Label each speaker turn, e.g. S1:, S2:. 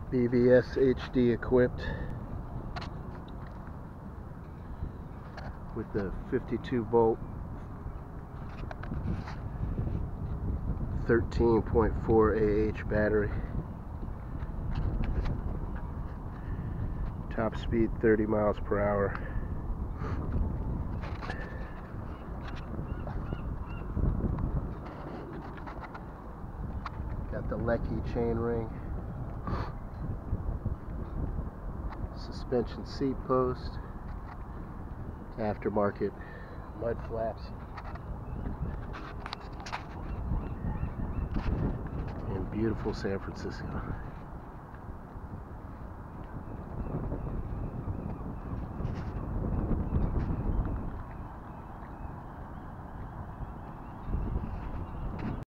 S1: BBS HD equipped with the 52 volt 13.4 AH battery. Top speed 30 miles per hour. Got the Lecky chainring, suspension seat post, aftermarket mud flaps, in beautiful San Francisco.